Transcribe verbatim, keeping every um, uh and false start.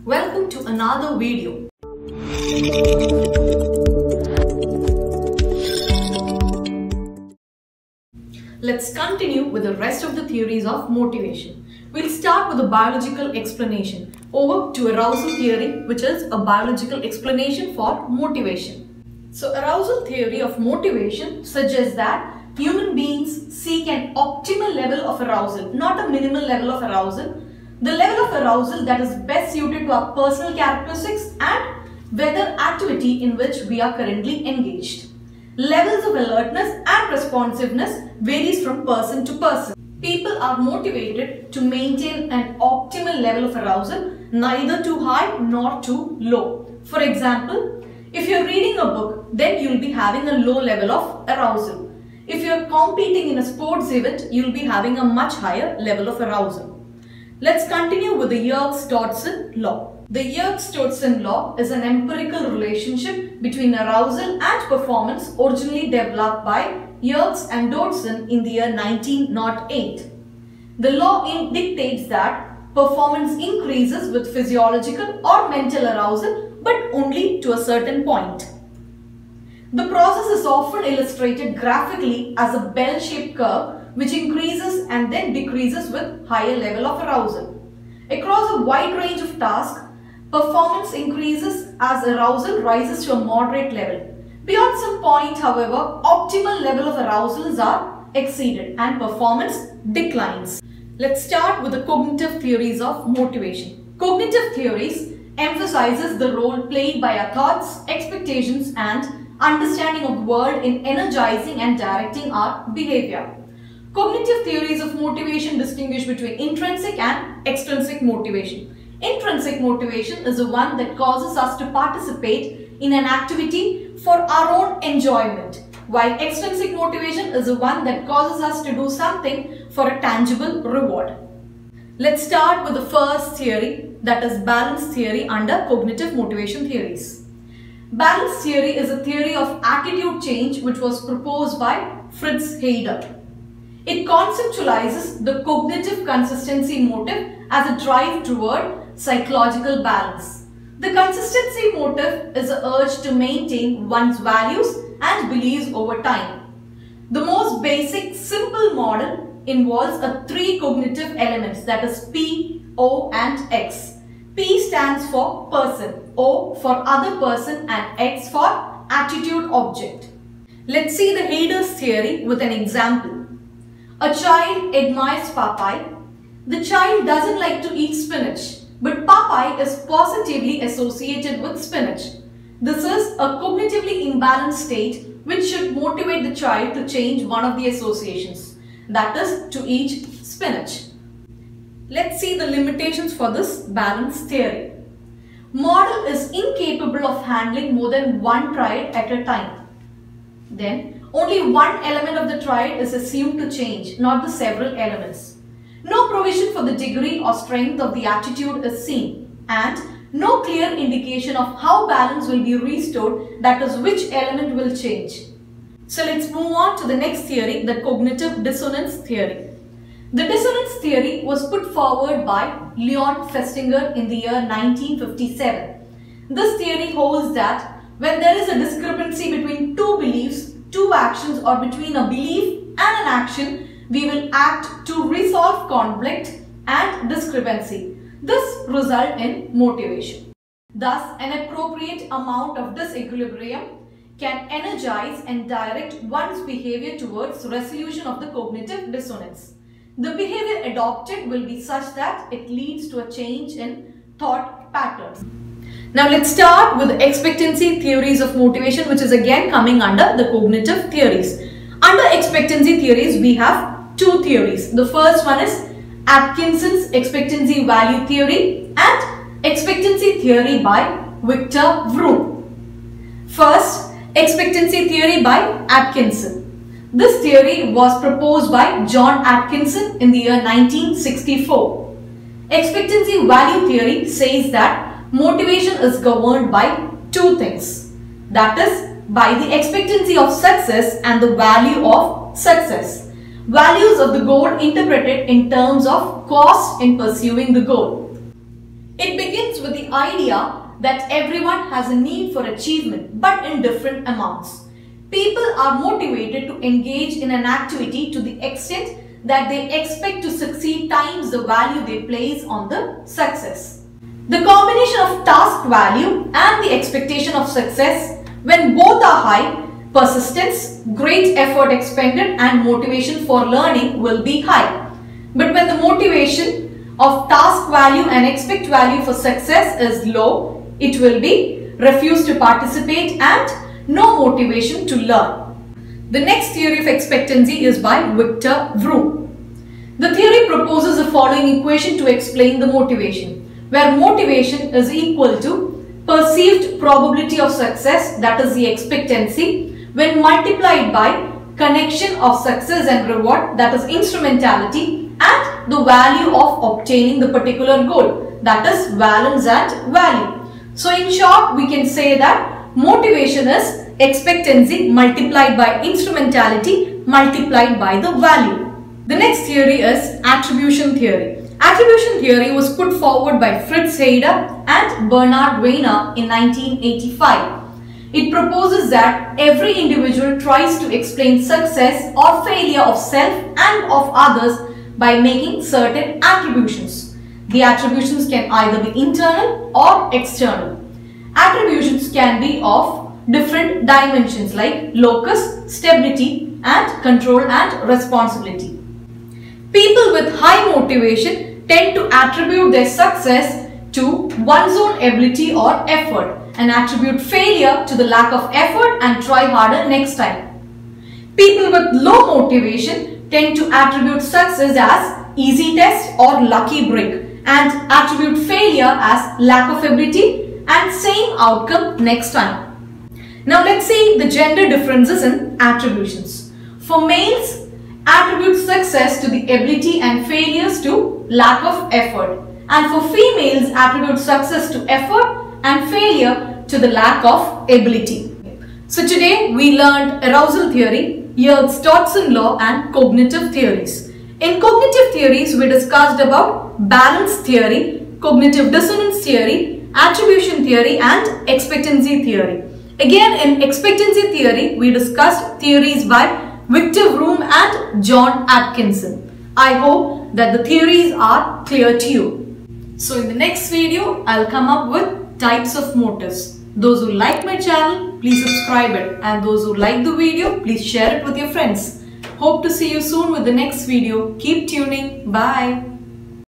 Welcome to another video. Let's continue with the rest of the theories of motivation. We'll start with the biological explanation over to arousal theory, which is a biological explanation for motivation. So arousal theory of motivation suggests that human beings seek an optimal level of arousal, not a minimal level of arousal. The level of arousal that is best suited to our personal characteristics and whether activity in which we are currently engaged. Levels of alertness and responsiveness varies from person to person. People are motivated to maintain an optimal level of arousal, neither too high nor too low. For example, if you're reading a book, then you'll be having a low level of arousal. If you're competing in a sports event, you'll be having a much higher level of arousal. Let's continue with the Yerkes-Dodson law. The Yerkes-Dodson law is an empirical relationship between arousal and performance originally developed by Yerkes and Dodson in the year nineteen oh eight. The law dictates that performance increases with physiological or mental arousal, but only to a certain point. The process is often illustrated graphically as a bell-shaped curve which increases and then decreases with higher level of arousal. Across a wide range of tasks, performance increases as arousal rises to a moderate level. Beyond some point, however, optimal level of arousals are exceeded and performance declines. Let's start with the cognitive theories of motivation. Cognitive theories emphasizes the role played by our thoughts, expectations and understanding of the world in energizing and directing our behavior. Cognitive theories of motivation distinguish between intrinsic and extrinsic motivation. Intrinsic motivation is the one that causes us to participate in an activity for our own enjoyment, while extrinsic motivation is the one that causes us to do something for a tangible reward. Let's start with the first theory, that is balance theory under cognitive motivation theories. Balance theory is a theory of attitude change which was proposed by Fritz Heider. It conceptualizes the cognitive consistency motive as a drive toward psychological balance. The consistency motive is an urge to maintain one's values and beliefs over time. The most basic, simple model involves a three cognitive elements, that is P, O and X. P stands for person, O for other person and X for attitude object. Let's see the Heider's theory with an example. A child admires Popeye. The child doesn't like to eat spinach, but Popeye is positively associated with spinach. This is a cognitively imbalanced state which should motivate the child to change one of the associations, that is to eat spinach. Let's see the limitations for this balance theory. Model is incapable of handling more than one triad at a time. Then, only one element of the triad is assumed to change, not the several elements. No provision for the degree or strength of the attitude is seen, and no clear indication of how balance will be restored, that is, which element will change. So let's move on to the next theory, the cognitive dissonance theory. The dissonance theory was put forward by Leon Festinger in the year nineteen fifty-seven. This theory holds that when there is a discrepancy between two beliefs, two actions, or between a belief and an action, we will act to resolve conflict and discrepancy. This results in motivation. Thus, an appropriate amount of disequilibrium can energize and direct one's behavior towards resolution of the cognitive dissonance. The behavior adopted will be such that it leads to a change in thought patterns. Now let's start with the expectancy theories of motivation, which is again coming under the cognitive theories. Under expectancy theories, we have two theories. The first one is Atkinson's expectancy value theory and expectancy theory by Victor Vroom. First, expectancy theory by Atkinson. This theory was proposed by John Atkinson in the year nineteen sixty-four. Expectancy value theory says that motivation is governed by two things, that is, by the expectancy of success and the value of success. Values of the goal interpreted in terms of cost in pursuing the goal. It begins with the idea that everyone has a need for achievement, but in different amounts. People are motivated to engage in an activity to the extent that they expect to succeed times the value they place on the success. The combination of task value and the expectation of success, when both are high, persistence, great effort expended and motivation for learning will be high. But when the motivation of task value and expect value for success is low, it will be refuse to participate and no motivation to learn. The next theory of expectancy is by Victor Vroom. The theory proposes the following equation to explain the motivation, where motivation is equal to perceived probability of success, that is the expectancy, when multiplied by connection of success and reward, that is instrumentality, and the value of obtaining the particular goal, that is valence and value. So in short, we can say that motivation is expectancy multiplied by instrumentality multiplied by the value. The next theory is attribution theory. Attribution theory was put forward by Fritz Heider and Bernard Wiener in nineteen eighty-five. It proposes that every individual tries to explain success or failure of self and of others by making certain attributions. The attributions can either be internal or external. Attributions can be of different dimensions like locus, stability, and control and responsibility. People with high motivation tend to attribute their success to one's own ability or effort and attribute failure to the lack of effort and try harder next time. People with low motivation tend to attribute success as easy test or lucky break and attribute failure as lack of ability and same outcome next time. Now let's see the gender differences in attributions. For males, attribute success to the ability and failures to lack of effort, and for females attribute success to effort and failure to the lack of ability. So today we learned arousal theory, Yerkes-Dodson law and cognitive theories. In cognitive theories we discussed about balance theory, cognitive dissonance theory, attribution theory and expectancy theory. Again in expectancy theory we discussed theories by Victor Vroom and John Atkinson. I hope that the theories are clear to you. So in the next video, I'll come up with types of motives. Those who like my channel, please subscribe it, and those who like the video, please share it with your friends. Hope to see you soon with the next video. Keep tuning. Bye.